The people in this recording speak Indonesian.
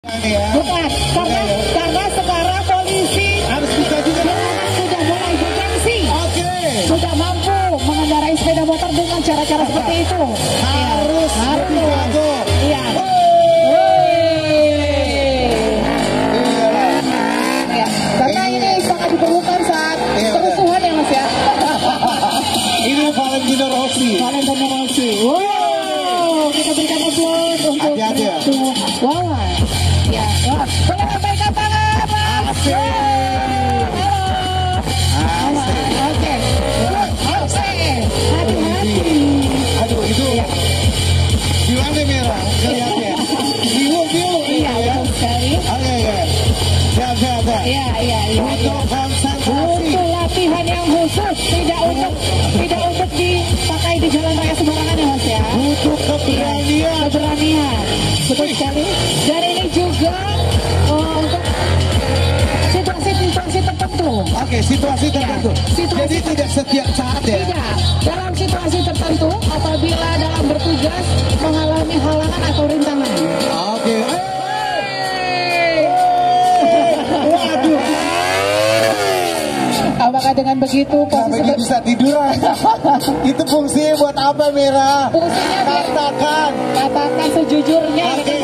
Bukan, karena sekarang polisi harus bisa juga. sudah mulai bergengsi, sudah mampu mengendarai sepeda motor dengan cara-cara seperti itu. Harus jago. Iya. Ya, karena ini sangat diperlukan saat kerusuhan ya Mas ya. Ini Valentino Rossi. Valentino Rossi. Wow, kita berikan aplaus untuk Wawan. Ya, boleh lambaikan tangan, Mas. Halo. Oke. Hati-hati. Aduh, itu gimana merah? Kelihatannya. Biru. Iya, betul sekali. Oke. Siap. Iya. Untuk konsentrasi. Butuh latihan yang khusus, tidak untuk dipakai di jalan raya sembarangan ya Mas ya. Butuh keberanian. Betul sekali. Dan ini juga untuk situasi tertentu. Oke, situasi tertentu. Jadi tidak setiap saat ya? Tidak. Dalam situasi tertentu, apabila dalam bertugas mengalami halangan atau rintangan. Oke. Waduh. Apakah dengan begitu posisi bisa tiduran? Itu fungsinya buat apa merah? fungsinya Katakan sejujurnya. Oke.